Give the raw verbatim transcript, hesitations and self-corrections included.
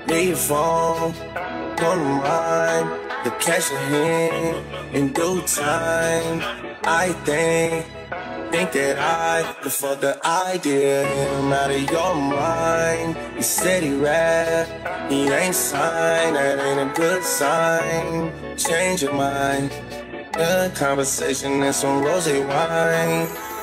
leave phone, go to mine. The cash in hand in due time. I think, think that I could fuck the idea him out of your mind. He said he rap, he ain't signed, that ain't a good sign. Change your mind, good conversation and some rosé wine.